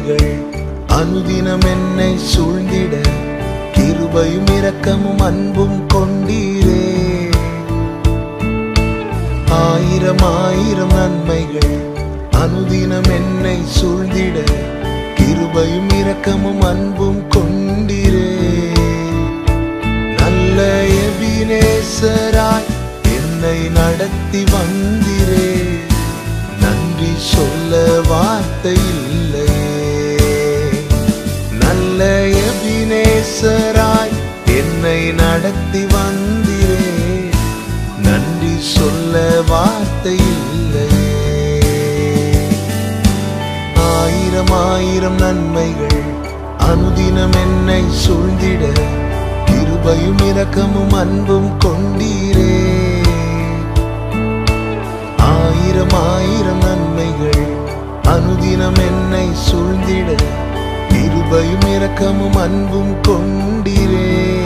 நன்மைகள் அனுதினம் என்னை சூழ்ந்திட கிருபையும் இரக்கமும் அன்பும் கொண்டீரே. ஆயிரம் ஆயிரம் நன்மைகள் அனுதினம் என்னை சூழ்ந்திட கிருபையும் இரக்கமும் அன்பும் கொண்டீரே. நல்ல எபினேசராய் என்னை நடத்தி வந்தீரே. நன்றி சொல்ல வார்த்தை இல்லையே. நல்ல எபினேசராய் என்னை நடத்தி வந்தீரே. நன்றி சொல்ல வார்த்தை இல்லையே. ஆயிரம் ஆயிரம் நன்மைகள் அனுதினம் என்னை சூழ்ந்திட கிருபையும் இரக்கமும் அன்பும் கொண்டீரே. ஆயிரம் ஆயிரம் நன்மைகள் அனுதினம் என்னை சூழ்ந்திட கிருபையும் இரக்கமும் அன்பும் கொண்டீரே.